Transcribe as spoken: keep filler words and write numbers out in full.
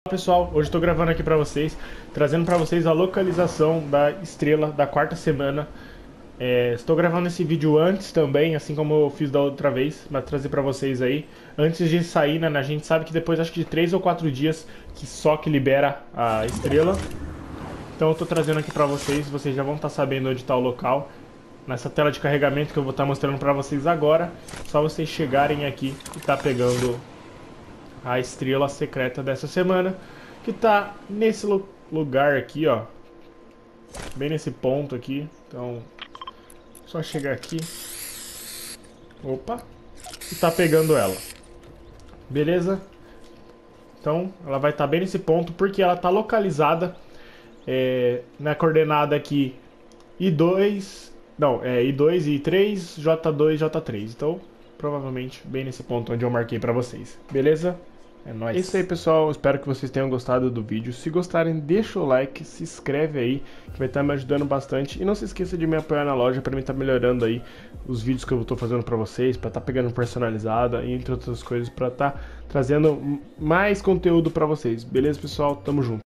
Pessoal, hoje estou gravando aqui para vocês, trazendo para vocês a localização da estrela da quarta semana. É, estou gravando esse vídeo antes também, assim como eu fiz da outra vez, para trazer para vocês aí, antes de sair, né? A gente sabe que depois, acho que de três ou quatro dias, que só que libera a estrela. Então eu estou trazendo aqui para vocês, vocês já vão estar sabendo onde está o local. Nessa tela de carregamento que eu vou estar mostrando para vocês agora, só vocês chegarem aqui e tá pegando a estrela secreta dessa semana, que tá nesse lugar aqui, ó, bem nesse ponto aqui. Então, só chegar aqui, opa, e tá pegando ela, beleza? Então, ela vai estar bem nesse ponto, porque ela tá localizada é, na coordenada aqui I dois, não, é I dois, I três, J dois, J três. Então, provavelmente bem nesse ponto onde eu marquei pra vocês, beleza? É nóis. É isso aí, pessoal, espero que vocês tenham gostado do vídeo. Se gostarem, deixa o like, se inscreve aí, que vai estar me ajudando bastante. E não se esqueça de me apoiar na loja para mim estar melhorando aí os vídeos que eu estou fazendo para vocês, para estar pegando personalizada e entre outras coisas, para estar trazendo mais conteúdo para vocês. Beleza, pessoal? Tamo junto.